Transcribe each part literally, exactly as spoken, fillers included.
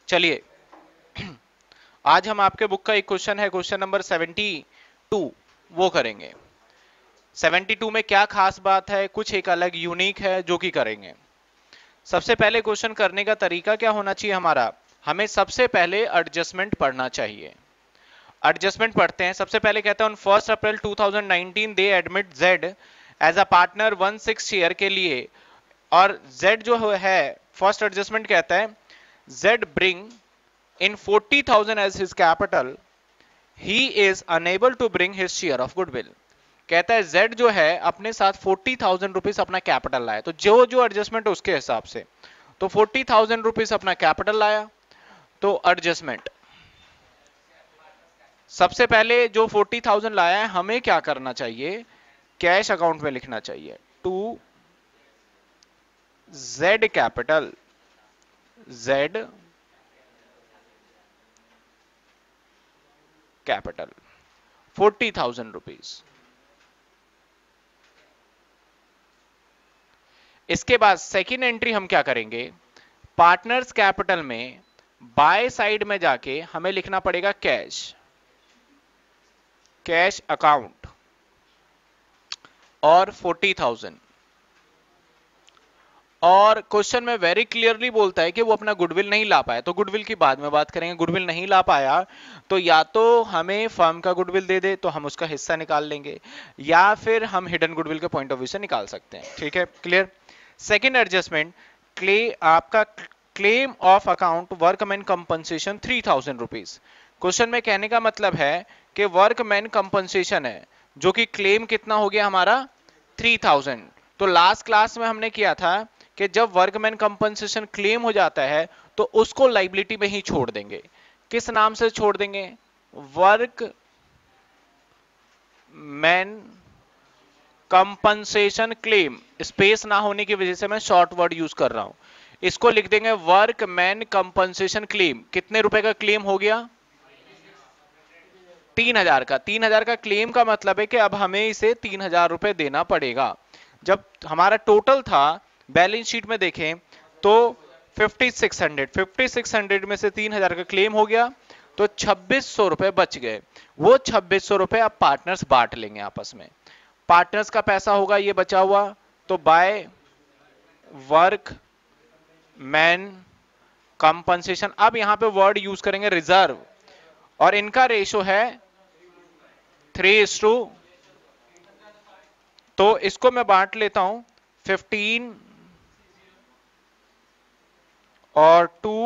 चलिए आज हम आपके बुक का एक क्वेश्चन है, क्वेश्चन नंबर सेवेंटी टू, वो करेंगे। सेवेंटी टू में क्या खास बात है, कुछ एक अलग यूनिक है जो कि करेंगे। सबसे पहले क्वेश्चन करने का तरीका क्या होना चाहिए हमारा, हमें सबसे पहले एडजस्टमेंट पढ़ना चाहिए। एडजस्टमेंट पढ़ते हैं। सबसे पहले कहते हैं on first April two thousand nineteen they admit Z as a partner one six share के लिए, और जेड जो है फर्स्ट एडजस्टमेंट कहता है Z bring in forty thousand as his capital, he is unable to bring his share of goodwill। कहता है Z जो है अपने साथ फोर्टी थाउजेंड रुपीज अपना कैपिटल लाया, तो जो जो एडजस्टमेंट है उसके हिसाब से, तो फोर्टी थाउजेंड रुपीज अपना कैपिटल लाया, तो एडजस्टमेंट सबसे पहले जो फोर्टी थाउजेंड लाया है हमें क्या करना चाहिए, कैश अकाउंट में लिखना चाहिए to Z capital, Z capital forty thousand rupees. इसके बाद सेकेंड एंट्री हम क्या करेंगे, पार्टनर्स कैपिटल में बाय साइड में जाके हमें लिखना पड़ेगा कैश, कैश अकाउंट और फोर्टी थाउजेंड। और क्वेश्चन में वेरी क्लियरली बोलता है कि वो अपना गुडविल नहीं ला पाया, तो गुडविल की बाद में बात करेंगे। गुडविल नहीं ला पाया तो या तो हमें फर्म का गुडविल दे दे तो हम उसका हिस्सा निकाल लेंगे, या फिर हम हिडन गुडविल के पॉइंट ऑफ व्यू से निकाल सकते हैं। ठीक है, क्लियर। सेकेंड एडजस्टमेंट, क्ले आपका claim of account workman compensation three thousand rupees. Question में कहने का मतलब है कि वर्कमैन कंपनसेशन है जो कि क्लेम कितना हो गया हमारा थ्री थाउजेंड। तो लास्ट क्लास में हमने किया था कि जब वर्कमैन कंपनसेशन क्लेम हो जाता है तो उसको लाइबिलिटी में ही छोड़ देंगे। किस नाम से छोड़ देंगे, workman compensation claim. Space ना होने की वजह से मैं शॉर्ट वर्ड यूज कर रहा हूं, इसको लिख देंगे वर्क मैन कंपनसेशन क्लेम। कितने रुपए का क्लेम हो गया, तीन हजार का। तीन हजार का क्लेम का मतलब है कि अब हमें इसे तीन हजार रुपए देना पड़ेगा। जब हमारा टोटल था बैलेंस शीट में देखें तो fifty six hundred, fifty six hundred में से तीन हजार का क्लेम हो गया तो छब्बीस सौ रुपए बच गए। वो छब्बीस सौ रुपए अब पार्टनर्स बांट लेंगे आपस में। पार्टनर्स का पैसा होगा ये बचा हुआ, तो बाय वर्क मैन कंपनसेशन, अब यहां पे वर्ड यूज करेंगे रिजर्व, और इनका रेशो है थ्री इज टू, तो इसको मैं बांट लेता हूं फिफ्टीन और टू,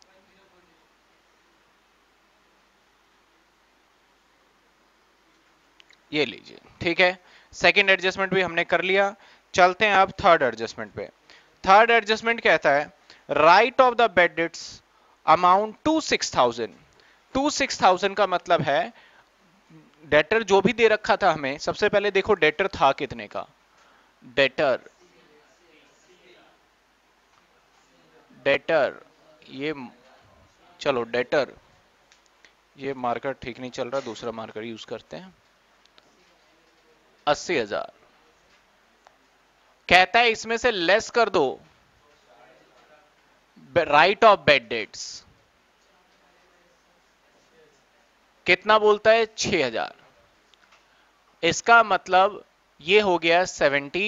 ये लीजिए। ठीक है, सेकेंड एडजस्टमेंट भी हमने कर लिया। चलते हैं अब थर्ड एडजस्टमेंट पे। थर्ड एडजस्टमेंट कहता है write off the bad debts amount two six thousand. Two six thousand का मतलब है डेटर जो भी दे रखा था हमें, सबसे पहले देखो डेटर था कितने का, डेटर डेटर ये चलो डेटर, ये मार्कर ठीक नहीं चल रहा, दूसरा मार्कर यूज करते हैं। अस्सी हजार कहता है इसमें से लेस कर दो राइट ऑफ बेड डेट्स, कितना बोलता है छह हजार। इसका मतलब ये हो गया सेवेंटी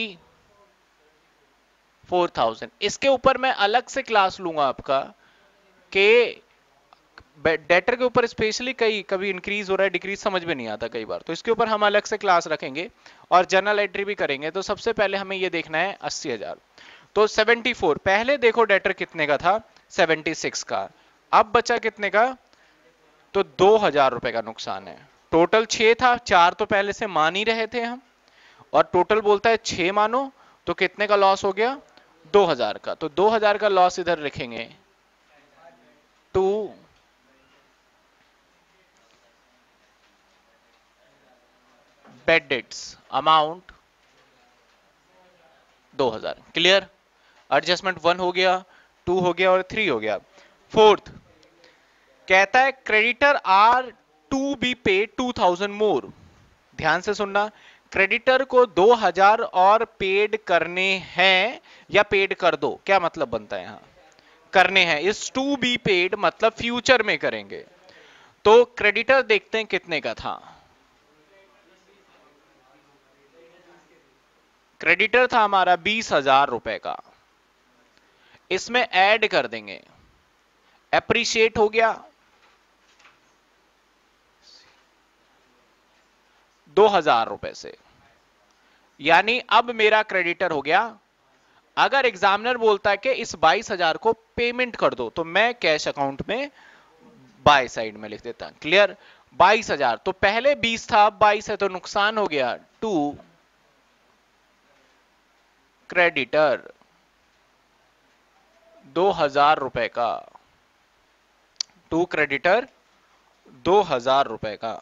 फोर थाउजेंड। इसके ऊपर मैं अलग से क्लास लूंगा आपका कि डेटर के ऊपर स्पेशली कई कभी इंक्रीज हो रहा है डिक्रीज समझ में नहीं आता कई बार, तो इसके ऊपर हम अलग से क्लास रखेंगे और जनरल एंट्री भी करेंगे। तो सबसे पहले हमें ये देखना है अस्सी हजार, तो सेवेंटी फोर। पहले देखो डेटर कितने का था, सेवेंटी सिक्स का, अब बचा कितने का, तो दो हजार रुपए का नुकसान है। टोटल छह था, चार तो पहले से मान ही रहे थे हम, और टोटल बोलता है छह मानो, तो कितने का लॉस हो गया, दो हजार का। तो दो हजार का लॉस इधर लिखेंगे टू बेड डेट्स अमाउंट दो हजार। क्लियर, एडजस्टमेंट वन हो गया, टू हो गया और थ्री हो गया। फोर्थ कहता है creditor are to be pay two thousand more. ध्यान से सुनना, क्रेडिटर को दो हजार और पेड करने हैं या पेड कर दो, क्या मतलब बनता है यहां, करने हैं, इस टू बी पेड मतलब फ्यूचर में करेंगे। तो क्रेडिटर देखते हैं कितने का था। क्रेडिटर था हमारा बीस हजार रुपए का, इसमें ऐड कर देंगे, एप्रिशिएट हो गया दो हजार रुपए से, यानी अब मेरा क्रेडिटर हो गया। अगर एग्जामिनर बोलता है कि इस बाईस हजार को पेमेंट कर दो, तो मैं कैश अकाउंट में बाय साइड में लिख देता। क्लियर? बाईस हजार, तो पहले बीस था अब बाईस है, तो नुकसान हो गया टू क्रेडिटर दो हजार रुपए का, टू क्रेडिटर दो हजार रुपए का।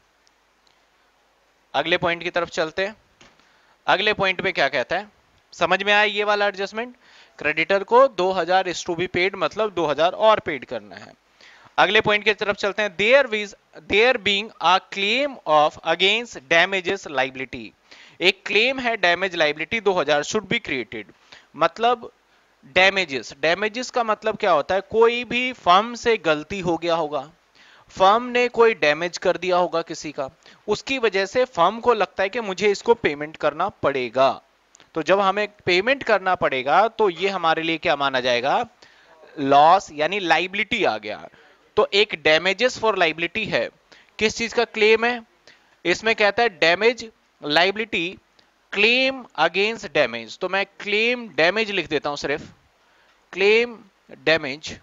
अगले पॉइंट की तरफ चलते हैं। अगले पॉइंट में क्या कहता है, समझ में आया ये वाला एडजस्टमेंट? क्रेडिटर को दो हजार इज टू बी पेड मतलब दो हजार और पेड करना है। अगले पॉइंट की तरफ चलते हैं। There was there being a claim of against damages liability, एक क्लेम है डैमेज लाइबिलिटी दो हजार शुड बी क्रिएटेड। मतलब डैमेजेस, डैमेजेस का मतलब क्या होता है? कोई भी फर्म से गलती हो गया होगा, फर्म ने कोई डैमेज कर दिया होगा किसी का, उसकी वजह से फर्म को लगता है कि मुझे इसको पेमेंट करना पड़ेगा। तो जब हमें पेमेंट करना पड़ेगा तो ये हमारे लिए क्या माना जाएगा? लॉस, यानी लाइबिलिटी आ गया। तो एक डैमेजेस फॉर लाइबिलिटी है, किस चीज का क्लेम है? इसमें कहता है damage liability claim against damage, तो मैं क्लेम डैमेज लिख देता हूं, सिर्फ क्लेम डैमेज।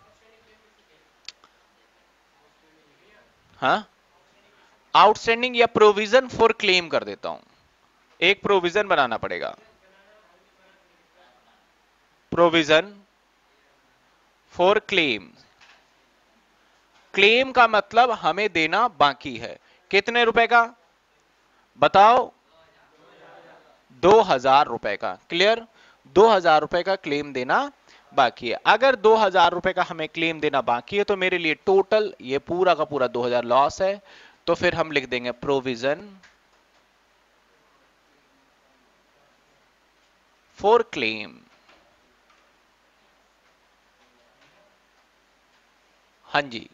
हाँ, आउटस्टैंडिंग या प्रोविजन फॉर क्लेम कर देता हूं, एक प्रोविजन बनाना पड़ेगा, प्रोविजन फॉर क्लेम। क्लेम का मतलब हमें देना बाकी है, कितने रुपए का बताओ? दो हजार रुपए का। क्लियर? दो हजार रुपए का क्लेम देना बाकी है। अगर दो हजार रुपए का हमें क्लेम देना बाकी है तो मेरे लिए टोटल ये पूरा का पूरा दो हजार लॉस है, तो फिर हम लिख देंगे प्रोविजन फॉर क्लेम। हाँ जी,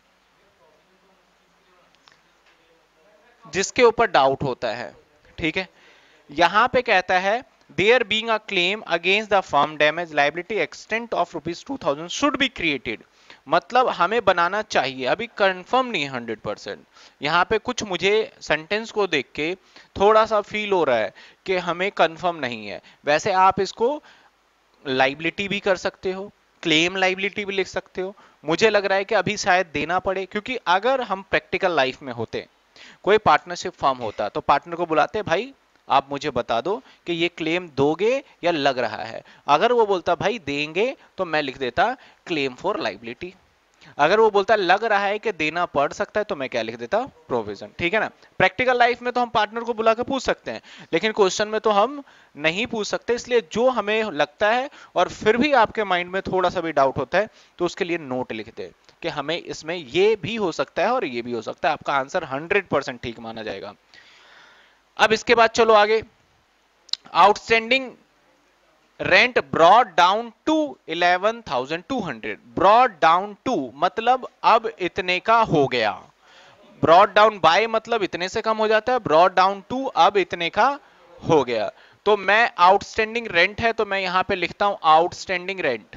जिसके ऊपर डाउट होता है, ठीक है। यहां पे कहता है there being a claim against the firm damage liability extent of rupees two thousand should be created, मतलब हमें बनाना चाहिए, अभी कंफर्म नहीं है हंड्रेड परसेंट। यहाँ पे कुछ मुझे सेंटेंस को देख के थोड़ा सा फील हो रहा है कि हमें कंफर्म नहीं है। वैसे आप इसको लाइबिलिटी भी कर सकते हो, क्लेम लाइबिलिटी भी लिख सकते हो। मुझे लग रहा है कि अभी शायद देना पड़े, क्योंकि अगर हम प्रैक्टिकल लाइफ में होते, कोई पार्टनरशिप फर्म होता, तो पार्टनर को बुलाते, भाई आप मुझे बता दो कि ये क्लेम दोगे या लग रहा है। अगर वो बोलता भाई देंगे तो मैं लिख देता क्लेम फॉर लाइबिलिटी। अगर वो बोलता लग रहा है कि देना पड़ सकता है तो मैं क्या लिख देता? प्रोविजन। ठीक है ना? प्रैक्टिकल लाइफ में तो हम पार्टनर को बुला के पूछ सकते हैं, लेकिन क्वेश्चन में तो हम नहीं पूछ सकते। इसलिए जो हमें लगता है और फिर भी आपके माइंड में थोड़ा सा भी डाउट होता है तो उसके लिए नोट लिख दे कि हमें इसमें ये भी हो सकता है और ये भी हो सकता है। आपका आंसर हंड्रेड परसेंट ठीक माना जाएगा। अब इसके बाद चलो आगे। Outstanding rent broad down to eleven thousand two hundred. Broad down to मतलब अब इतने का हो गया। ब्रॉड डाउन बाय मतलब इतने से कम हो जाता है, ब्रॉड डाउन टू अब इतने का हो गया। तो मैं आउटस्टैंडिंग रेंट है तो मैं यहां पे लिखता हूं आउटस्टैंडिंग रेंट।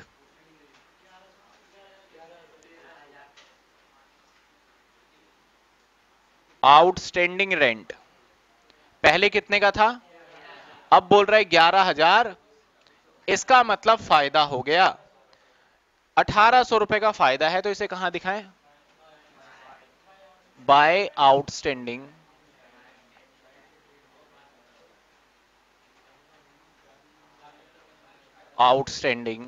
आउटस्टैंडिंग रेंट पहले कितने का था, अब बोल रहा है ग्यारह हजार। इसका मतलब फायदा हो गया, अठारह सौ रुपए का फायदा है। तो इसे कहां दिखाएं? बाय आउटस्टैंडिंग आउटस्टैंडिंग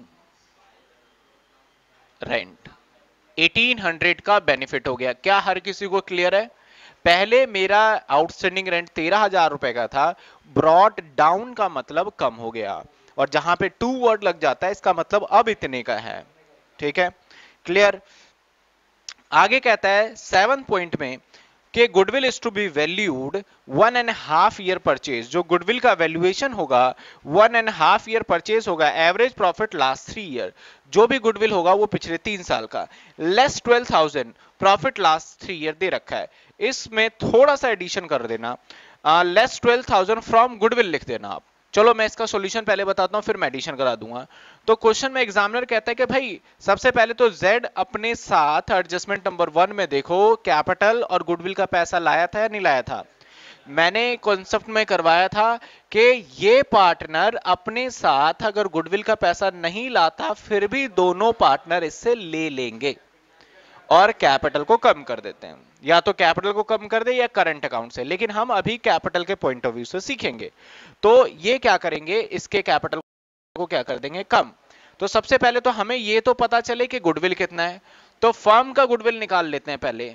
रेंट अठारह सौ का बेनिफिट हो गया। क्या हर किसी को क्लियर है? पहले मेरा आउटस्टैंडिंग रेंट तेरह हजार रुपए का था, ब्रॉड डाउन का मतलब कम हो गया, और जहां पे टू वर्ड लग जाता है इसका मतलब अब इतने का है। ठीक है, क्लियर? आगे कहता है सेवन पॉइंट में कि goodwill is to be valued one and half year purchase, जो गुडविल का वैल्यूएशन होगा one and half year purchase होगा, average profit last three year, जो भी गुडविल होगा वो पिछले तीन साल का, less twelve thousand profit last three year दे रखा है, इसमें थोड़ा सा एडिशन कर देना, less twelve thousand from goodwill लिख देना आप। चलो मैं इसका सॉल्यूशन पहले बताता हूं, फिर मैं एडिशन करा दूंगा। तो क्वेश्चन में एग्जामिनर कहता है कि भाई सबसे पहले तो Z अपने साथ एडजस्टमेंट नंबर वन में देखो कैपिटल और गुडविल का पैसा लाया था या नहीं लाया था। मैंने कॉन्सेप्ट में करवाया था कि ये पार्टनर अपने साथ अगर गुडविल का पैसा नहीं लाता फिर भी दोनों पार्टनर इससे ले लेंगे और कैपिटल को कम कर देते हैं, या तो कैपिटल को कम कर दे या करंट अकाउंट से, लेकिन हम अभी कैपिटल के पॉइंट ऑफ व्यू से सीखेंगे। तो ये क्या करेंगे, इसके कैपिटल को क्या कर देंगे, कम। तो सबसे पहले तो हमें ये तो पता चले कि गुडविल कितना है, तो फर्म का गुडविल निकाल लेते हैं पहले।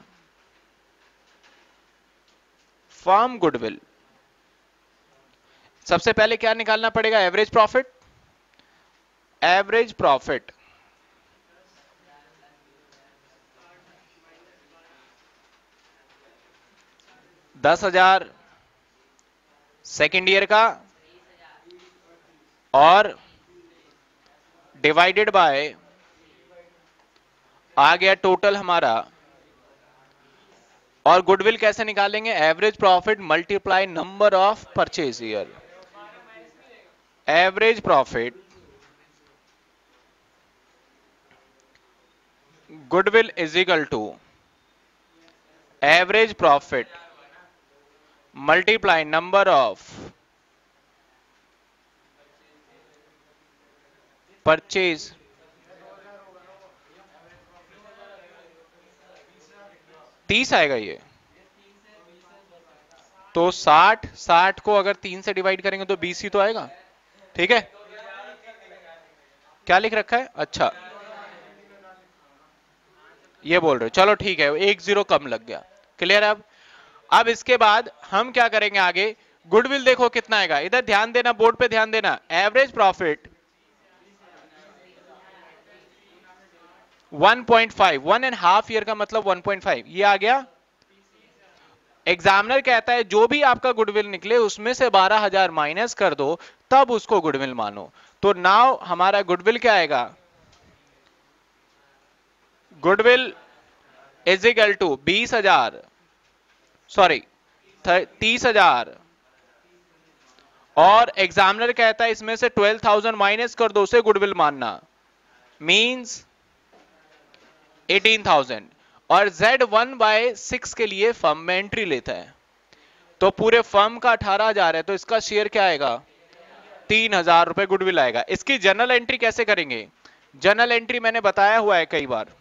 फर्म गुडविल सबसे पहले क्या निकालना पड़ेगा, एवरेज प्रॉफिट, एवरेज प्रॉफिट दस हजार सेकेंड ईयर का और डिवाइडेड बाय आ गया टोटल हमारा, और गुडविल कैसे निकालेंगे, average profit multiply number of purchase year, average profit goodwill is equal to average profit multiply number of purchase, तीस आएगा ये, तो साठ, साठ को अगर तीन से डिवाइड करेंगे तो बीस ही तो आएगा, ठीक है। क्या लिख रखा है, अच्छा ये बोल रहे हो, चलो ठीक है, एक जीरो कम लग गया, क्लियर। अब अब इसके बाद हम क्या करेंगे आगे, गुडविल देखो कितना आएगा, इधर ध्यान देना, बोर्ड पे ध्यान देना, average profit one point five, one and half year का मतलब वन पॉइंट फाइव, ये आ गया। एग्जामिनर कहता है जो भी आपका गुडविल निकले उसमें से बारह हजार माइनस कर दो तब उसको गुडविल मानो। तो नाउ हमारा गुडविल क्या आएगा, गुडविल इज इक्वल टू बीस हजार सॉरी तीस हजार, और एग्जामिनर कहता है इसमें से ट्वेल्व थाउजेंड माइनस कर दो उसे गुडविल मानना, मींस एटीन थाउजेंड, और Z वन बाय सिक्स के लिए फर्म में एंट्री लेता है, तो पूरे फर्म का अठारह हजार है, तो इसका शेयर क्या आएगा, तीन हजार रुपए गुडविल आएगा। इसकी जनरल एंट्री कैसे करेंगे, जनरल एंट्री मैंने बताया हुआ है कई बार,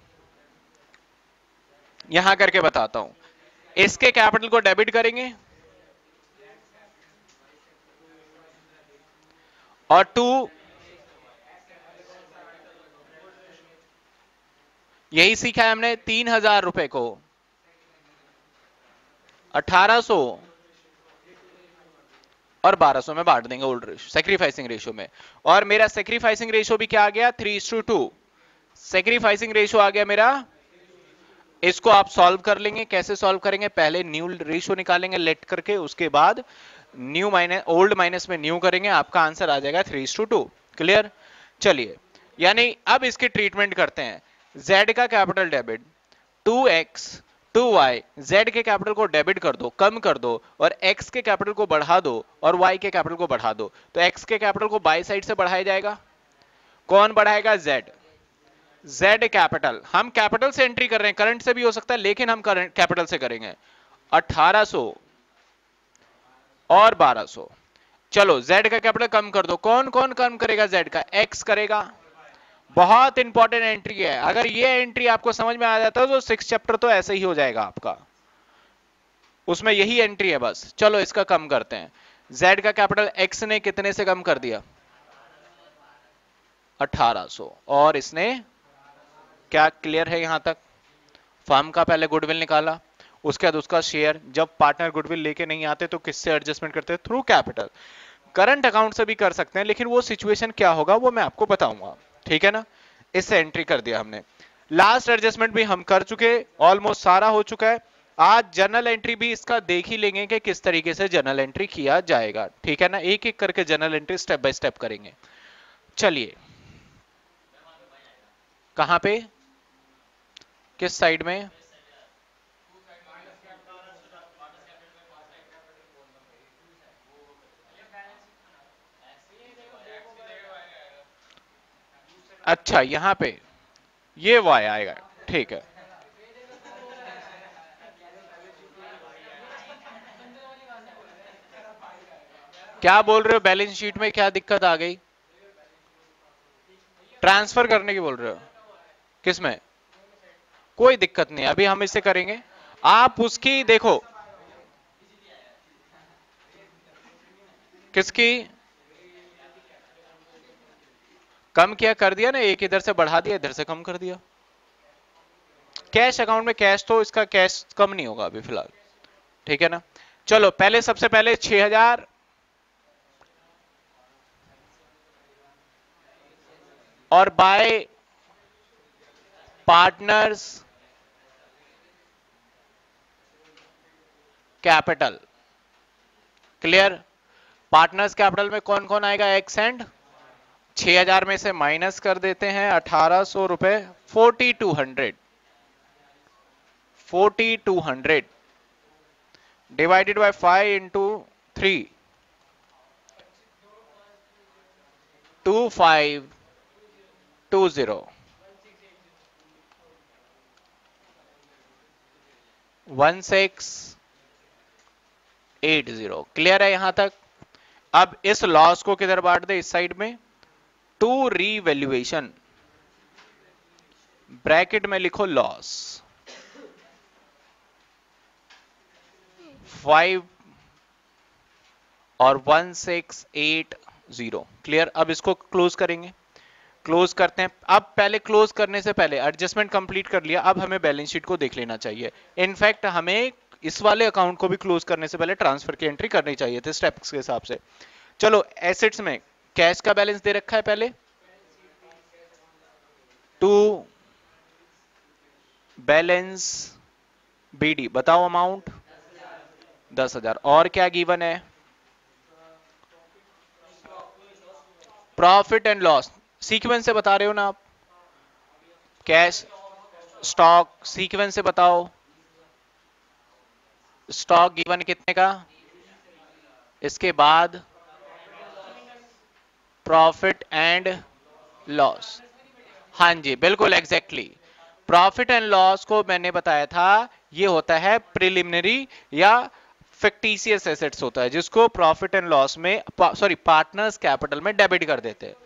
यहां करके बताता हूं। इसके कैपिटल को डेबिट करेंगे और टू, यही सीखा है हमने, तीन हजार रुपए को अठारह सौ और बारह सौ में बांट देंगे ओल्ड रेशियो, सेक्रीफाइसिंग रेशियो में, और मेरा सेक्रीफाइसिंग रेशियो भी क्या आ गया, three is two two, sacrificing ratio आ गया मेरा। इसको आप सॉल्व कर लेंगे, कैसे सॉल्व करेंगे, पहले न्यू रेशियो निकालेंगे लेट करके, उसके बाद न्यू माइनस ओल्ड माइनस में न्यू करेंगे, आपका आंसर आ जाएगा three is two two, clear. चलिए, यानी अब इसकी ट्रीटमेंट करते हैं। Z का capital debit, to X two Y, Z के कैपिटल को डेबिट कर दो, कम कर दो, और X के कैपिटल को बढ़ा दो और Y के कैपिटल को बढ़ा दो, तो X के कैपिटल को बाई साइड से बढ़ाया जाएगा, कौन बढ़ाएगा, Z। Z कैपिटल, हम कैपिटल से एंट्री कर रहे हैं, करंट से भी हो सकता है लेकिन हम करंट कैपिटल से करेंगे, अठारह सौ और बारह सौ। चलो Z का कैपिटल कम कर दो, कौन कौन कम करेगा, Z का, X करेगा, बहुत इंपॉर्टेंट एंट्री है, अगर ये एंट्री आपको समझ में आ जाता है तो सिक्स चैप्टर तो ऐसे ही हो जाएगा आपका, उसमें यही एंट्री है बस। चलो इसका कम करते हैं, Z का कैपिटल X ने कितने से कम कर दिया, अठारह सौ, और इसने क्या, क्लियर है यहां तक, फर्म का पहले गुडविल निकाला, उसके बाद उसका शेयर, जब पार्टनर गुडविल लेके नहीं आते तो किससे एडजस्टमेंट करते हैं, थ्रू कैपिटल, करंट अकाउंट से भी कर सकते हैं, लेकिन वो सिचुएशन क्या होगा वो मैं आपको बताऊंगा, ठीक है ना। इससे एंट्री कर दिया हमने, लास्ट एडजस्टमेंट भी हम कर चुके, ऑलमोस्ट सारा हो चुका है। आज जर्नल एंट्री भी इसका देख ही लेंगे कि किस तरीके से जर्नल एंट्री किया जाएगा, ठीक है ना। एक एक करके journal entry step by step करेंगे। चलिए, कहां पे, किस साइड में? अच्छा, यहां पे ये वाई आएगा, ठीक है। क्या बोल रहे हो, बैलेंस शीट में क्या दिक्कत आ गई? ट्रांसफर करने की बोल रहे हो? किसमें? कोई दिक्कत नहीं, अभी हम इसे करेंगे। आप उसकी देखो, किसकी कम किया, कर दिया ना, एक इधर से बढ़ा दिया, इधर से कम कर दिया। कैश अकाउंट में कैश, तो इसका कैश कम नहीं होगा अभी फिलहाल, ठीक है ना। चलो, पहले सबसे पहले छह हजार और by partners capital. Clear? Partners capital में कौन कौन आएगा? एक्स एंड छह हजार में से माइनस कर देते हैं अठारह सौ रुपए, forty two hundred, forty two hundred divided by five into three, two five two zero, one six eight zero. Clear है यहां तक? अब इस लॉस को किधर बांट दे? इस साइड में। टू रीवैल्यूएशन, ब्रैकेट में लिखो लॉस, फाइव और one six eight zero. Clear? अब इसको क्लोज करेंगे, क्लोज करते हैं। अब पहले क्लोज करने से पहले एडजस्टमेंट कंप्लीट कर लिया, अब हमें बैलेंस शीट को देख लेना चाहिए। इनफैक्ट हमें इस वाले अकाउंट को भी क्लोज करने से पहले ट्रांसफर की एंट्री करनी चाहिए थे स्टेप्स के हिसाब से। चलो, एसेट्स में कैश का बैलेंस दे रखा है पहले, टू बैलेंस बीडी, बताओ अमाउंट दस हजार। और क्या गिवन है? प्रॉफिट एंड लॉस सीक्वेंस से बता रहे हो ना आप? कैश स्टॉक सीक्वेंस से बताओ। स्टॉक गिवन कितने का? इसके बाद प्रॉफिट एंड लॉस। हाँ जी, बिल्कुल एग्जैक्टली। प्रॉफिट एंड लॉस को मैंने बताया था, ये होता है प्रिलिमिनरी या फिक्टिशियस एसेट्स होता है, जिसको प्रॉफिट एंड लॉस में, सॉरी, पार्टनर्स कैपिटल में डेबिट कर देते हैं।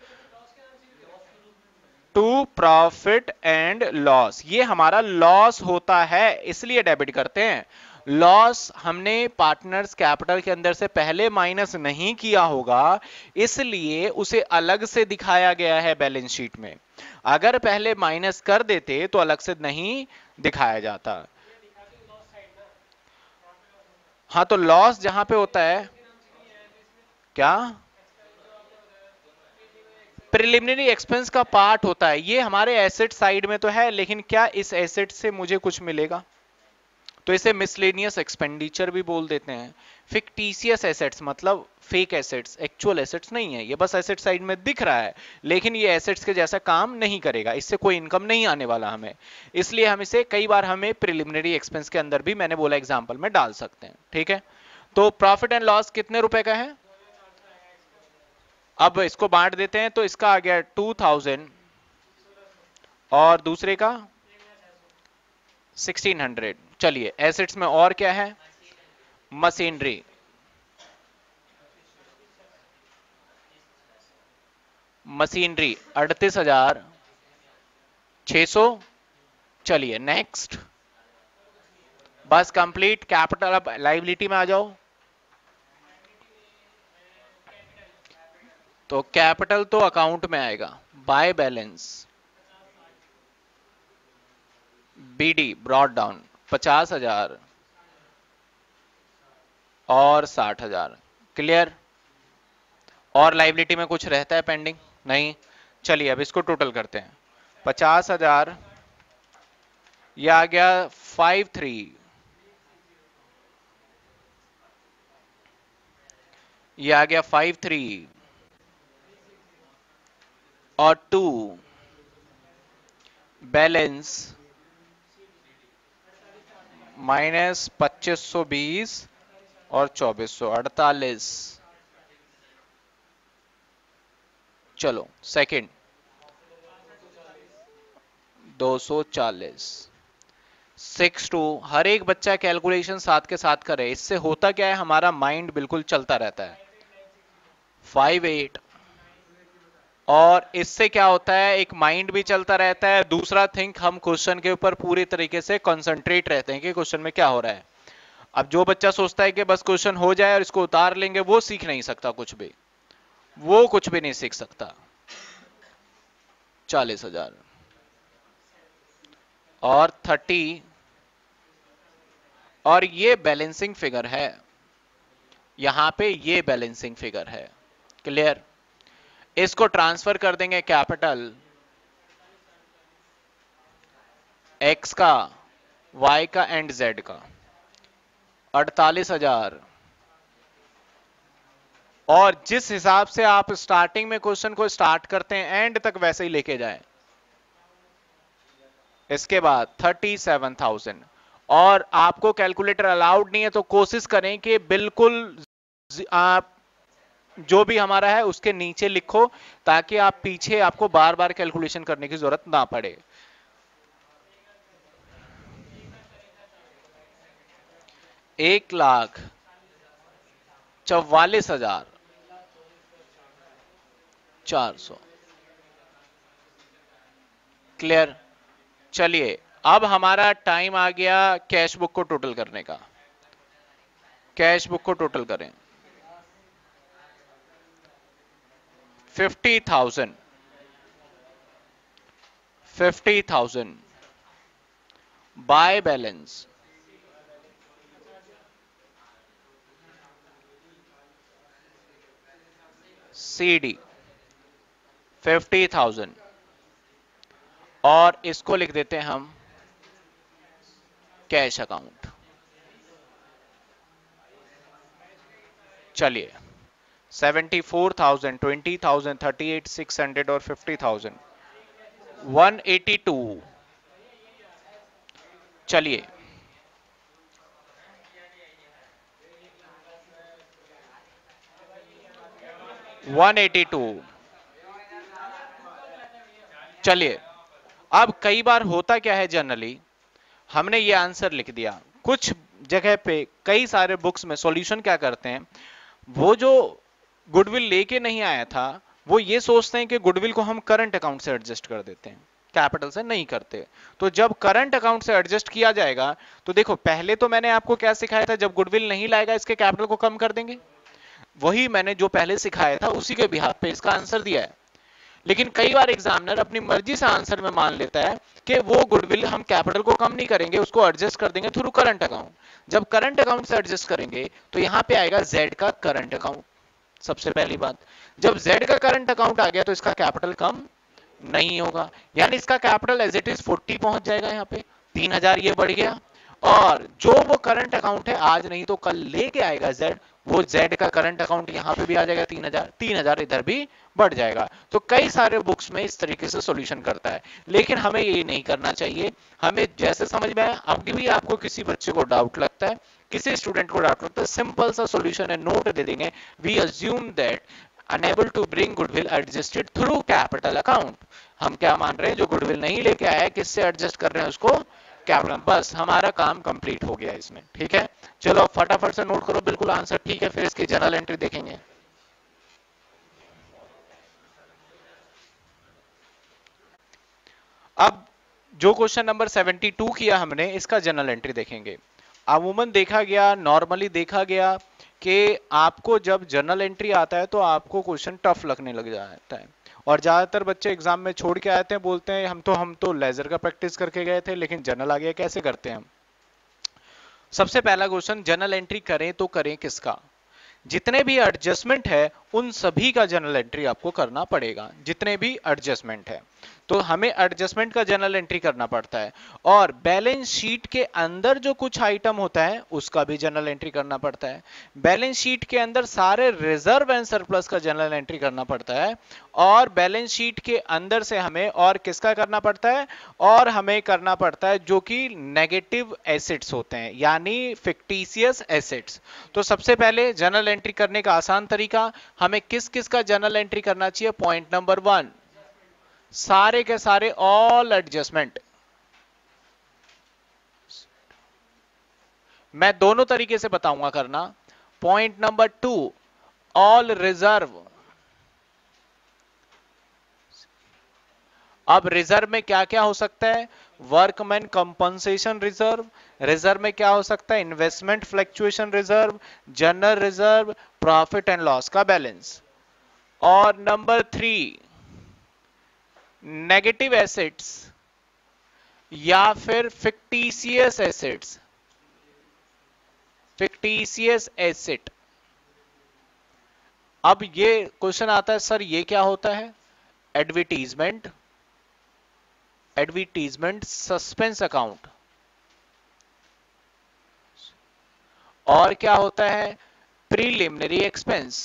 टू प्रॉफिट एंड लॉस, ये हमारा लॉस होता है, इसलिए डेबिट करते हैं। लॉस हमने पार्टनर्स कैपिटल के अंदर से पहले माइनस नहीं किया होगा, इसलिए उसे अलग से दिखाया गया है बैलेंस शीट में। अगर पहले माइनस कर देते तो अलग से नहीं दिखाया जाता। हाँ, तो लॉस जहां पे होता है, क्या प्रिलिमिनरी एक्सपेंस का पार्ट होता है, ये हमारे एसेट साइड में तो है, लेकिन क्या इस एसेट से मुझे कुछ मिलेगा? तो इसे मिसलेनियस एक्सपेंडिचर भी बोल देते हैं। फिक्टिशियस एसेट्स मतलब फेक एसेट्स, एक्चुअल एसेट्स नहीं है, ये बस एसेट साइड में दिख रहा है, लेकिन ये एसेट्स के जैसा काम नहीं करेगा, इससे कोई इनकम नहीं आने वाला हमें, इसलिए हम इसे कई बार हमें प्रिलिमिनरी एक्सपेंस के अंदर भी, मैंने बोला एग्जाम्पल में, डाल सकते हैं। ठीक है, तो प्रॉफिट एंड लॉस कितने रुपए का है? अब इसको बांट देते हैं, तो इसका आ गया टू थाउजेंड और दूसरे का सिक्सटीन हंड्रेड। चलिए, एसेट्स में और क्या है? मशीनरी, मशीनरी अड़तीस हजार छह सौ। चलिए नेक्स्ट, बस कंप्लीट। कैपिटल, अब लाइबिलिटी में आ जाओ। तो कैपिटल तो अकाउंट में आएगा, by balance BD brought down पचास हजार और साठ हजार। क्लियर? और लाइबिलिटी में कुछ रहता है पेंडिंग? नहीं। चलिए अब इसको टोटल करते हैं। पचास हजार, यह आ गया फाइव थ्री ये आ गया फाइव थ्री और टू, बैलेंस माइनस पच्चीस सौ बीस और चौबीस सौ अड़तालीस। चलो सेकंड, दो सौ चालीस। सिक्स टू, हर एक बच्चा कैलकुलेशन साथ के साथ करे, इससे होता क्या है, हमारा माइंड बिल्कुल चलता रहता है। फाइव एट, और इससे क्या होता है, एक माइंड भी चलता रहता है, दूसरा थिंक हम क्वेश्चन के ऊपर पूरी तरीके से कंसंट्रेट रहते हैं कि क्वेश्चन में क्या हो रहा है। अब जो बच्चा सोचता है कि बस क्वेश्चन हो जाए और इसको उतार लेंगे, वो सीख नहीं सकता कुछ भी, वो कुछ भी नहीं सीख सकता। चालीस हजार और थर्टी, और ये बैलेंसिंग फिगर है, यहां पे ये बैलेंसिंग फिगर है। क्लियर? इसको ट्रांसफर कर देंगे कैपिटल एक्स का, वाई का एंड जेड का। अड़तालीस हजार, और जिस हिसाब से आप स्टार्टिंग में क्वेश्चन को स्टार्ट करते हैं एंड तक वैसे ही लेके जाएं। इसके बाद थर्टी सेवन थाउजेंड, और आपको कैलकुलेटर अलाउड नहीं है तो कोशिश करें कि बिल्कुल आप जो भी हमारा है उसके नीचे लिखो, ताकि आप पीछे आपको बार बार कैलकुलेशन करने की जरूरत ना पड़े। एक लाख चौवालीस हजार चार सौ। क्लियर? चलिए अब हमारा टाइम आ गया कैश बुक को टोटल करने का। कैश बुक को टोटल करें। Fifty thousand, fifty thousand by balance C D fifty thousand, और इसको लिख देते हैं हम कैश अकाउंट। चलिए seventy four thousand, twenty thousand, thirty eight six hundred और fifty thousand, one eighty two. चलिए वन एटी टू। चलिए अब कई बार होता क्या है, जनरली हमने ये आंसर लिख दिया, कुछ जगह पे कई सारे बुक्स में सॉल्यूशन क्या करते हैं, वो जो गुडविल लेके नहीं आया था वो ये सोचते हैं कि गुडविल को हम करंट अकाउंट से एडजस्ट कर देते हैं, कैपिटल से नहीं करते। तो जब करंट अकाउंट से एडजस्ट किया जाएगा तो देखो, पहले तो मैंने आपको क्या सिखाया था, जब गुडविल नहीं लाएगा इसके कैपिटल को कम कर देंगे, वही मैंने जो पहले सिखाया था उसी के बिहाफ पे इसका आंसर दिया है। लेकिन कई बार एग्जामिनर अपनी मर्जी से आंसर में मान लेता है कि वो गुडविल हम कैपिटल को कम नहीं करेंगे, उसको एडजस्ट कर देंगे थ्रू करंट अकाउंट। जब करंट अकाउंट से एडजस्ट करेंगे तो यहां पे आएगा जेड का करंट अकाउंट। सबसे पहली बात, जब जेड का करंट अकाउंट आ गया तो इसका कैपिटल कम नहीं होगा, यानी इसका capital as it is forty पहुंच जाएगा, यहाँ पे तीन हजार ये बढ़ गया, और जो वो करंट अकाउंट है आज नहीं तो कल लेके आएगा जेड, वो जेड का करंट अकाउंट यहाँ पे भी आ जाएगा तीन हजार, तीन हजार इधर भी बढ़ जाएगा। तो कई सारे बुक्स में इस तरीके से सॉल्यूशन करता है, लेकिन हमें ये नहीं करना चाहिए। हमें जैसे समझ में आया, अब भी आपको किसी बच्चे को डाउट लगता है, किसी स्टूडेंट को डाउट लगता है, सिंपल सा सॉल्यूशन है, नोट दे देंगे, we assume that unable to bring goodwill adjusted through capital account. हम क्या मान रहे हैं, जो गुडविल नहीं लेके आया है किससे एडजस्ट कर रहे हैं उसको, कैपिटल। बस हमारा काम कंप्लीट हो गया इसमें। ठीक है, चलो फटाफट से नोट करो बिल्कुल आंसर, ठीक है, फिर इसकी जर्नल एंट्री देखेंगे। अब जो क्वेश्चन नंबर सेवेंटी टू किया हमने, इसका जर्नल एंट्री देखेंगे। अमूमन देखा गया, नॉर्मली देखा गया कि आपको जब जर्नल एंट्री आता है तो आपको क्वेश्चन टफ लगने लग जाता है, और ज्यादातर बच्चे एग्जाम में छोड़ के आते हैं, बोलते हैं हम तो हम तो लेजर का प्रैक्टिस करके गए थे लेकिन जर्नल आ गया, कैसे करते हैं हम। सबसे पहला क्वेश्चन, जर्नल एंट्री करें तो करें किसका, जितने भी एडजस्टमेंट है उन सभी का जर्नल एंट्री आपको करना पड़ेगा, जितने भी एडजस्टमेंट है। तो हमें एडजस्टमेंट का जर्नल एंट्री करना पड़ता है, और बैलेंस शीट के अंदर जो कुछ आइटम होता है उसका भी जर्नल एंट्री करना पड़ता है। बैलेंस शीट के अंदर सारे रिजर्व एंड सरप्लस का जर्नल एंट्री करना पड़ता है, और बैलेंस शीट के अंदर से हमें और किसका करना पड़ता है, और हमें करना पड़ता है जो कि नेगेटिव एसेट्स होते हैं, यानी फिक्टिशियस एसेट्स। तो सबसे पहले जर्नल एंट्री करने का आसान तरीका, हमें किस किस का जर्नल एंट्री करना चाहिए। पॉइंट नंबर वन, सारे के सारे ऑल एडजस्टमेंट। मैं दोनों तरीके से बताऊंगा करना। Point number two, all reserve. अब रिजर्व में क्या क्या हो सकता है, वर्कमैन कंपनसेशन रिजर्व। रिजर्व में क्या हो सकता है, investment fluctuation reserve, general reserve, profit and loss का बैलेंस। और नंबर थ्री, नेगेटिव एसेट्स या फिर फिक्टिशियस एसेट्स। फिक्टिशियस एसेट, अब ये क्वेश्चन आता है सर ये क्या होता है। Advertisement, advertisement suspense account. और क्या होता है, प्रीलिमिनरी एक्सपेंस।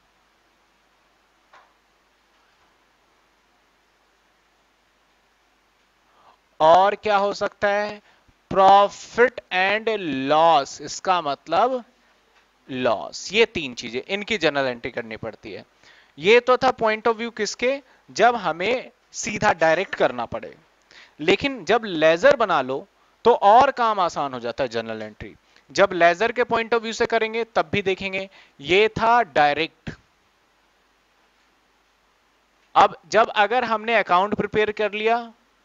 और क्या हो सकता है, प्रॉफिट एंड लॉस, इसका मतलब लॉस। ये तीन चीजें, इनकी जनरल एंट्री करनी पड़ती है। ये तो था पॉइंट ऑफ व्यू किसके, जब हमें सीधा डायरेक्ट करना पड़े। लेकिन जब लेजर बना लो तो और काम आसान हो जाता है जनरल एंट्री। जब लेजर के पॉइंट ऑफ व्यू से करेंगे तब भी देखेंगे। ये था डायरेक्ट। अब जब अगर हमने अकाउंट प्रिपेयर कर लिया,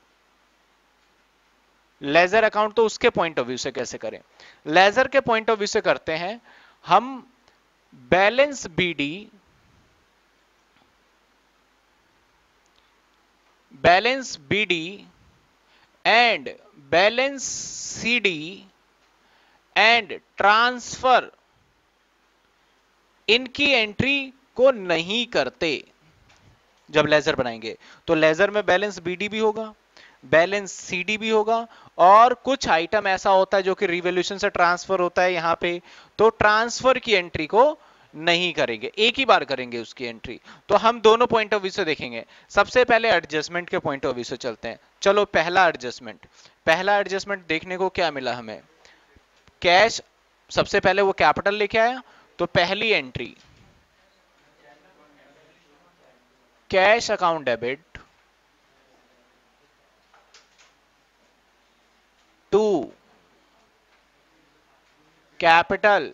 लेजर अकाउंट, तो उसके पॉइंट ऑफ व्यू से कैसे करें। लेजर के पॉइंट ऑफ व्यू से करते हैं हम balance BD, balance BD and balance CD and transfer, इनकी एंट्री को नहीं करते। जब लेजर बनाएंगे तो लेजर में बैलेंस बीडी भी होगा, बैलेंस सीडी भी होगा, और कुछ आइटम ऐसा होता है जो कि रिवॉल्यूशन से ट्रांसफर होता है यहां पे, तो ट्रांसफर की एंट्री को नहीं करेंगे, एक ही बार करेंगे उसकी एंट्री। तो हम दोनों पॉइंट ऑफ व्यू से देखेंगे। सबसे पहले एडजस्टमेंट के पॉइंट ऑफ व्यू से चलते हैं। चलो पहला एडजस्टमेंट, पहला एडजस्टमेंट देखने को क्या मिला हमें, कैश। सबसे पहले वो कैपिटल लेके आया, तो पहली entry cash account debit to capital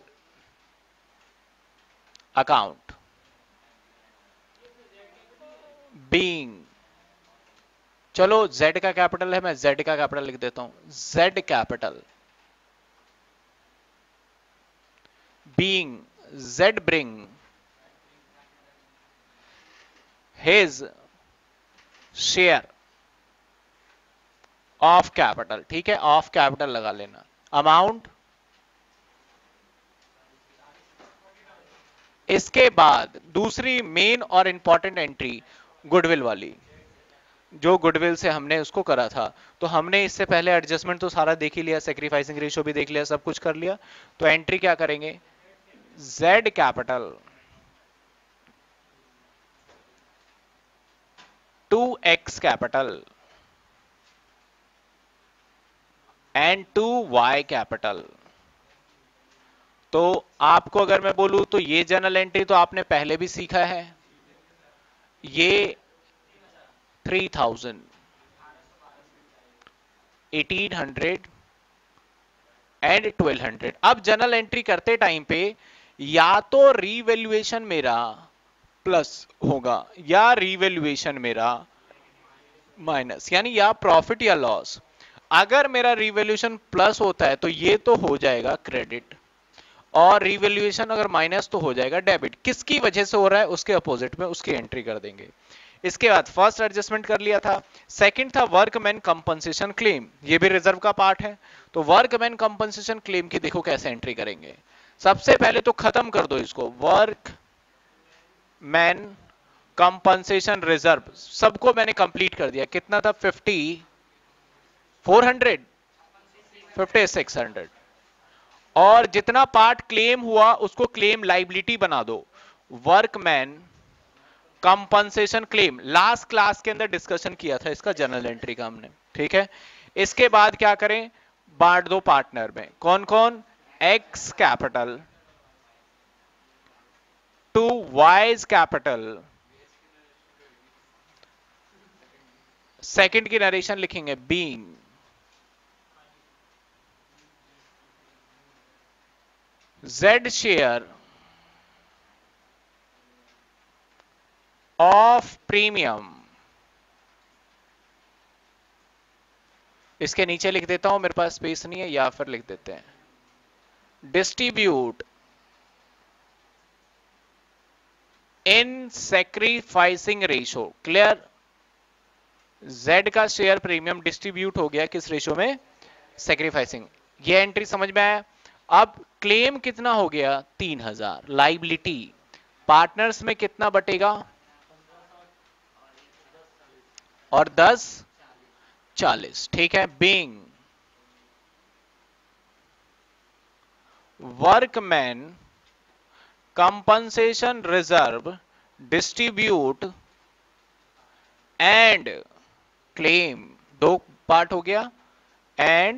account being, चलो Z का कैपिटल है, मैं Z का कैपिटल लिख देता हूं, Z capital being Z bring his share of capital. ठीक है, ऑफ कैपिटल लगा लेना। अमाउंट, इसके बाद दूसरी मेन और इंपॉर्टेंट एंट्री गुडविल वाली, जो गुडविल से हमने उसको करा था। तो हमने इससे पहले एडजस्टमेंट तो सारा देख ही लिया, सेक्रीफाइसिंग रेशियो भी देख लिया, सब कुछ कर लिया। तो एंट्री क्या करेंगे, Z capital to X capital and to Y capital. तो आपको अगर मैं बोलूं तो ये जर्नल एंट्री तो आपने पहले भी सीखा है, ये three thousand, eighteen hundred and twelve hundred. अब जर्नल एंट्री करते टाइम पे या तो रीवैल्यूएशन मेरा प्लस होगा या रीवैल्यूएशन मेरा माइनस, यानी या प्रॉफिट या लॉस। अगर मेरा रीवैल्यूएशन प्लस होता है तो ये तो हो जाएगा क्रेडिट, और रीवैल्यूएशन अगर माइनस तो हो जाएगा डेबिट। किसकी वजह से हो रहा है उसके अपोजिट में उसकी एंट्री कर देंगे। इसके बाद फर्स्ट एडजस्टमेंट कर लिया था। सेकंड था वर्कमैन कंपनसेशन क्लेम, ये भी रिजर्व का पार्ट है। तो वर्कमैन कंपनसेशन क्लेम की देखो कैसे एंट्री करेंगे। सबसे पहले तो खत्म कर दो इसको, वर्क मैन कंपनसेशन रिजर्व सबको मैंने कंप्लीट कर दिया। कितना था? Fifty, four hundred, fifty six hundred. और जितना पार्ट क्लेम हुआ उसको क्लेम लाइबिलिटी बना दो। Workman compensation claim last class के अंदर डिस्कशन किया था इसका, जर्नल एंट्री का हमने, ठीक है। इसके बाद क्या करें? बांट दो पार्टनर में। कौन कौन? X capital to Y's capital. Second की नरेशन लिखेंगे being Z share of premium. इसके नीचे लिख देता हूं, मेरे पास स्पेस नहीं है, या फिर लिख देते हैं distribute in sacrificing ratio. Clear? Z का शेयर प्रीमियम डिस्ट्रीब्यूट हो गया किस रेशो में? सैक्रिफाइसिंग। ये एंट्री समझ में आया? अब क्लेम कितना हो गया? तीन हजार। लाइबिलिटी पार्टनर्स में कितना बटेगा? और दस चालीस, ठीक है। Being workman compensation reserve distribute and claim, दो पार्ट हो गया, एंड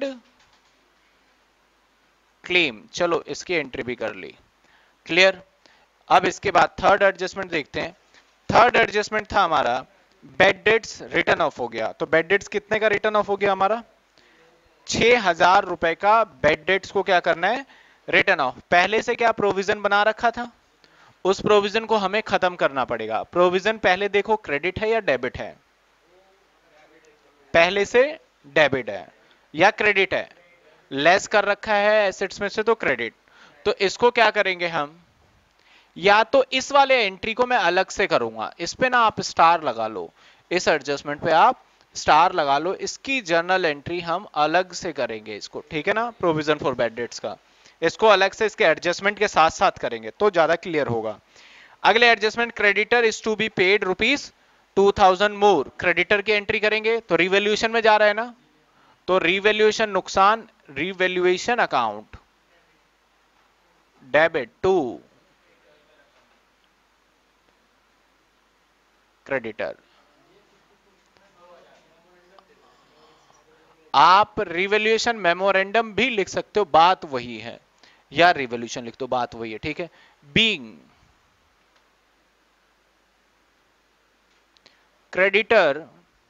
क्लेम। चलो इसकी एंट्री भी कर ली। क्लियर? अब इसके बाद थर्ड एडजस्टमेंट देखते हैं। थर्ड एडजस्टमेंट था हमारा बेड डेट्स रिटर्न ऑफ हो गया। तो बेड डेट्स कितने का रिटर्न ऑफ हो गया हमारा? छह हजार रुपए का बेड डेट्स को क्या करना है? Return of. पहले से क्या प्रोविजन बना रखा था, उस प्रोविजन को हमें खत्म करना पड़ेगा। प्रोविजन पहले देखो क्रेडिट है या डेबिट है? पहले से डेबिट है या क्रेडिट है? लेस कर रखा है एसेट्स में से तो क्रेडिट। तो इसको क्या करेंगे हम? या तो इस वाले एंट्री को मैं अलग से करूंगा, इस पे ना आप स्टार लगा लो, इस एडजस्टमेंट पे आप स्टार लगा लो। इसकी जर्नल एंट्री हम अलग से करेंगे इसको, ठीक है ना। प्रोविजन फॉर बैड डेट्स का इसको अलग से इसके एडजस्टमेंट के साथ साथ करेंगे तो ज्यादा क्लियर होगा। अगले adjustment, creditor is to be paid rupees two thousand more. Creditor की एंट्री करेंगे तो रिवैल्यूएशन में जा रहा है ना, तो रिवैल्यूएशन नुकसान, revaluation account debit to creditor. आप रिवैल्यूएशन मेमोरेंडम भी लिख सकते हो, बात वही है, या रिवॉल्यूशन लिख दो, बात वही है, ठीक है। Being creditor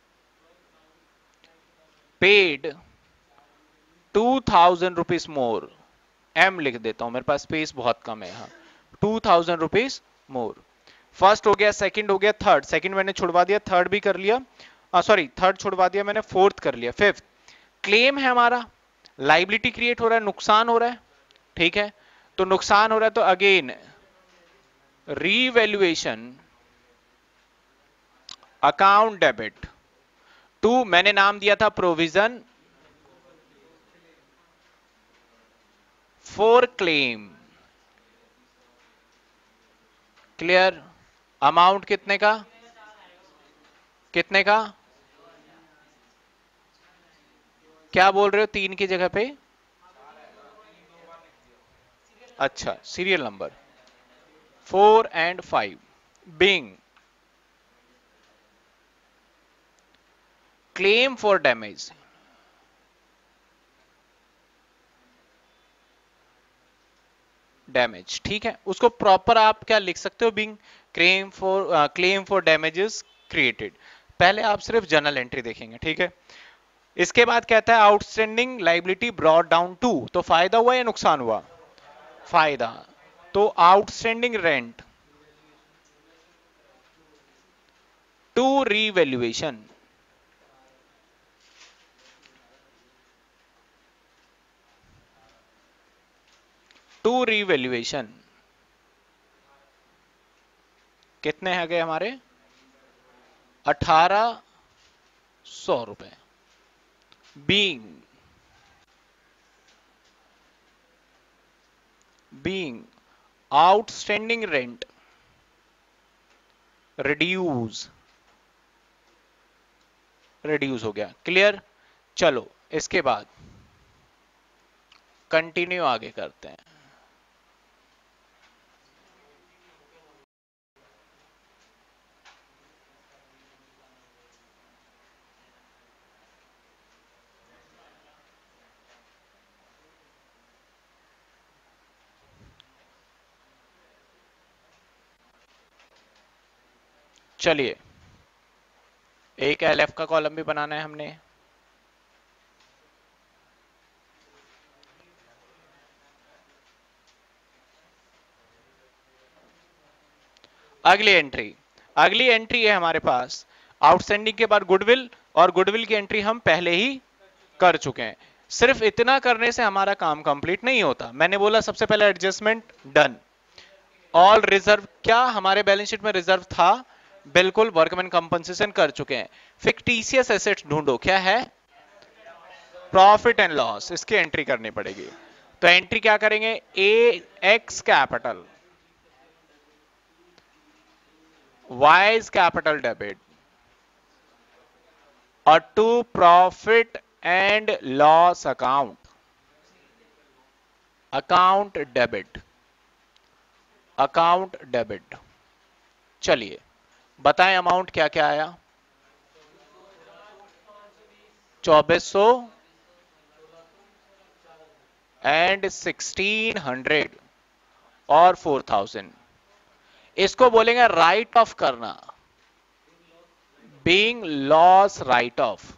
paid two thousand rupees more. M लिख देता हूं, मेरे पास स्पेस बहुत कम है यहाँ। Two thousand rupees more. First हो गया, सेकंड हो गया, थर्ड। सेकंड मैंने छुड़वा दिया, थर्ड भी कर लिया, सॉरी थर्ड छुड़वा दिया मैंने, फोर्थ कर लिया। फिफ्थ क्लेम है हमारा, लाइबिलिटी क्रिएट हो रहा है, नुकसान हो रहा है, ठीक है। तो नुकसान हो रहा है तो again revaluation account debit to, मैंने नाम दिया था provision for claim. Clear? Amount कितने का? कितने का? क्या बोल रहे हो तीन की जगह पे? अच्छा, serial number four and five. Being claim for damage, damage, ठीक है। उसको प्रॉपर आप क्या लिख सकते हो? Being claim for claim for damages created. पहले आप सिर्फ जर्नल एंट्री देखेंगे, ठीक है। इसके बाद कहता है outstanding liability brought down to, तो फायदा हुआ या नुकसान हुआ? फायदा। तो outstanding rent to revaluation, to revaluation कितने हैं गए हमारे? अठारह सौ रुपए। Being being outstanding rent reduce, reduce हो गया। क्लियर? चलो इसके बाद कंटिन्यू आगे करते हैं। चलिए एक एलएफ का कॉलम भी बनाना है हमने। अगली एंट्री, अगली एंट्री है हमारे पास आउटस्टैंडिंग के बाद गुडविल, और गुडविल की एंट्री हम पहले ही कर चुके हैं। सिर्फ इतना करने से हमारा काम कंप्लीट नहीं होता। मैंने बोला सबसे पहले एडजस्टमेंट डन। ऑल रिजर्व, क्या हमारे बैलेंस शीट में रिजर्व था? बिल्कुल, वर्कमैन कंपनसेशन कर चुके हैं। फिक्टिशियस एसेट्स ढूंढो, क्या है? प्रॉफिट एंड लॉस, इसकी एंट्री करनी पड़ेगी। तो एंट्री क्या करेंगे? A X capital, Y capital debit, और to profit and loss account, account debit, account debit. चलिए बताएं अमाउंट क्या क्या आया? चौबीस सौ एंड सिक्सटीन हंड्रेड और फोर थाउजेंड। इसको बोलेंगे राइट ऑफ करना, बीइंग लॉस राइट ऑफ।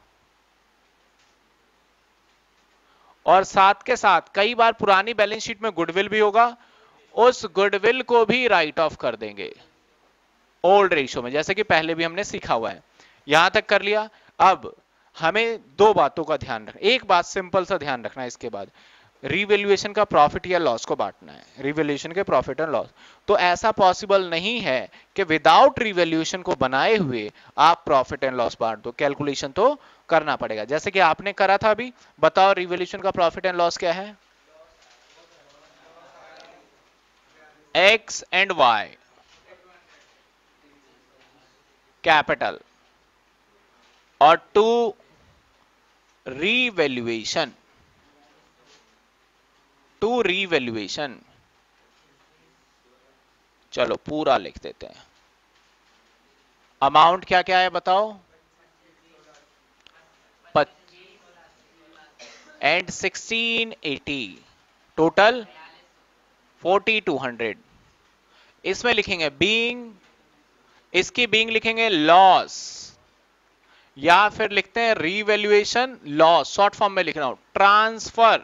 और साथ के साथ कई बार पुरानी बैलेंस शीट में गुडविल भी होगा, उस गुडविल को भी राइट ऑफ कर देंगे ओल्ड रेशियो में, जैसे कि पहले भी हमने सीखा हुआ है। यहां तक कर लिया। अब हमें दो बातों का ध्यान रखना, एक बात सिंपल सा ध्यान रखना है, इसके बाद रिवैल्यूएशन का प्रॉफिट या लॉस को बांटना है, रिवैल्यूएशन के प्रॉफिट एंड लॉस। तो ऐसा पॉसिबल नहीं है कि विदाउट रिवैल्यूएशन को बनाए हुए आप प्रॉफिट एंड लॉस बांट दो, कैलकुलेशन तो करना पड़ेगा, जैसे कि आपने करा था अभी। बताओ रिवैल्यूएशन का प्रॉफिट एंड लॉस क्या है? एक्स एंड वाई कैपिटल, और टू रीवैल्यूएशन, टू रीवैल्यूएशन। चलो पूरा लिख देते हैं। अमाउंट क्या क्या है बताओ? And sixteen eighty, total forty two hundred. इसमें लिखेंगे बीइंग, इसकी बीइंग लिखेंगे लॉस, या फिर लिखते हैं रीवैल्यूएशन लॉस, शॉर्ट फॉर्म में लिखना हो, transfer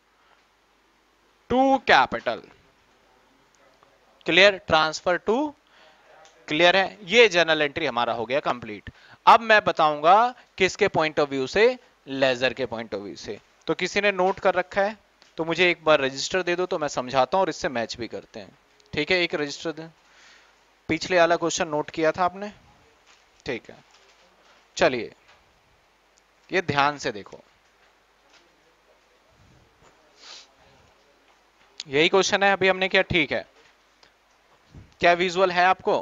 to capital. Clear? Transfer to, clear है? ये जर्नल एंट्री हमारा हो गया कंप्लीट। अब मैं बताऊंगा किसके पॉइंट ऑफ व्यू से? लेजर के पॉइंट ऑफ व्यू से। तो किसी ने नोट कर रखा है तो मुझे एक बार रजिस्टर दे दो, तो मैं समझाता हूं और इससे मैच भी करते हैं। ठीक है, एक रजिस्टर दे। पिछले वाला क्वेश्चन नोट किया था आपने? ठीक है, चलिए ये ध्यान से देखो, यही क्वेश्चन है अभी हमने किया। ठीक है, क्या विजुअल है आपको?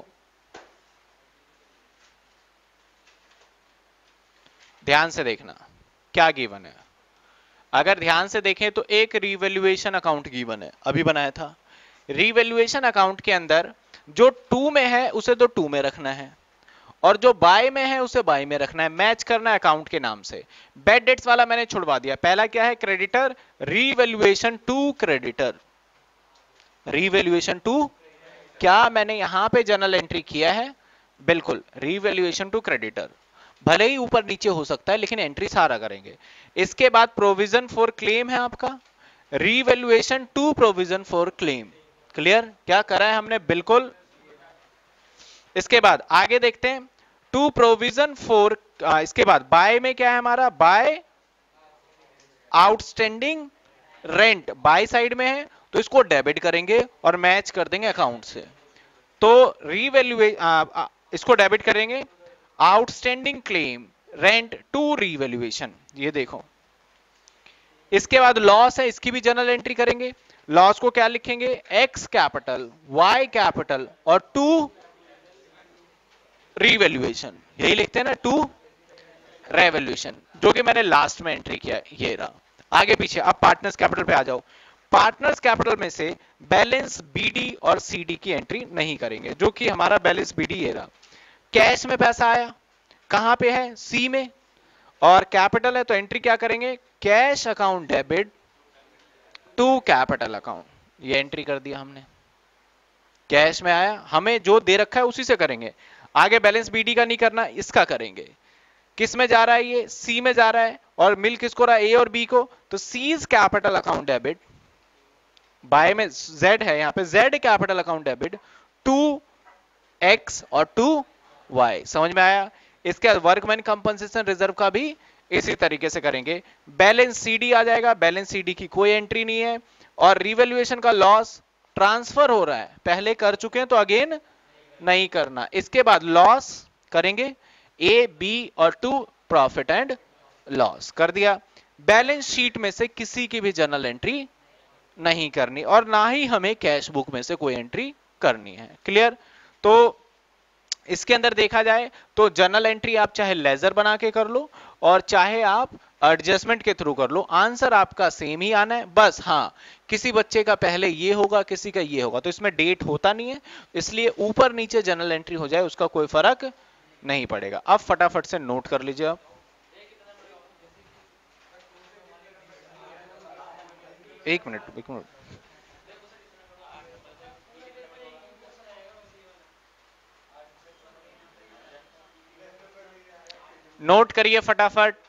ध्यान से देखना क्या गिवन है। अगर ध्यान से देखें तो एक रिवैल्यूएशन अकाउंट गिवन है, अभी बनाया था। रिवैल्यूएशन अकाउंट के अंदर जो टू में है उसे तो टू में रखना है, और जो बाय में है उसे बाय में रखना है, मैच करना है अकाउंट के नाम से। बैड डेट्स वाला मैंने छुड़वा दिया। पहला क्या है? Creditor, revaluation to creditor, revaluation to. क्या मैंने यहां पे जर्नल एंट्री किया है? बिल्कुल, रिवैल्यूएशन टू क्रेडिटर। भले ही ऊपर नीचे हो सकता है लेकिन एंट्री सारा करेंगे। इसके बाद प्रोविजन फॉर क्लेम है आपका, revaluation to provision for claim. Clear? क्या करा है हमने? बिल्कुल। इसके बाद आगे देखते हैं, टू प्रोविजन फॉर, इसके बाद बाय में क्या है हमारा? By outstanding rent, by side में है तो इसको डेबिट करेंगे और मैच कर देंगे अकाउंट से। तो रिवैल्यूए इसको डेबिट करेंगे, outstanding claim rent to revaluation, ये देखो। इसके बाद लॉस है, इसकी भी जर्नल एंट्री करेंगे। लॉस को क्या लिखेंगे? एक्स कैपिटल, वाई कैपिटल, और टू रिवैल्यूएशन, यही लिखते हैं ना, टू रेवोल्यूशन, जो कि मैंने लास्ट में एंट्री किया, ये रहा। आगे पीछे, अब पार्टनर्स कैपिटल पे आ जाओ। पार्टनर्स कैपिटल में से बैलेंस बीडी और सीडी की एंट्री नहीं करेंगे, जो कि हमारा बैलेंस बीडी ये रहा। कैश में पैसा आया, कहां पे है, सी में, और कैपिटल है तो एंट्री क्या करेंगे, cash account debit to capital account, ये एंट्री कर दिया हमने। कैश में आया, हमें जो दे रखा है उसी से करेंगे। आगे बैलेंस बीडी का नहीं करना, इसका करेंगे। किस में जा रहा है, ये सी में जा रहा है, और मिल किसको रहा है, ए और बी को, तो C's capital account debit, by में जेड है, यहां पे Z capital account debit to X और टू वाई। समझ में आया। इसके बाद वर्कमैन कंपनसेशन रिजर्व का भी इसी तरीके से करेंगे। बैलेंस सीडी आ जाएगा, बैलेंस सीडी की कोई एंट्री नहीं है, और रिवैल्यूएशन का लॉस ट्रांसफर हो रहा है, पहले कर चुके हैं तो अगेन नहीं करना। इसके बाद लॉस करेंगे, ए बी और टू प्रॉफिट एंड लॉस कर दिया। बैलेंस शीट में से किसी की भी जर्नल एंट्री नहीं करनी, और ना ही हमें कैश बुक में से कोई एंट्री करनी है। क्लियर। तो इसके अंदर देखा जाए तो जर्नल एंट्री आप चाहे लेजर बना के कर लो और चाहे आप एडजस्टमेंट के थ्रू कर लो, आंसर आपका सेम ही आना है। बस हाँ, किसी बच्चे का पहले ये होगा, किसी का ये होगा, तो इसमें डेट होता नहीं है, इसलिए ऊपर नीचे जर्नल एंट्री हो जाए उसका कोई फर्क नहीं पड़ेगा। अब फटाफट से नोट कर लीजिए आप। एक मिनट एक मिनट नोट करिए फटाफट।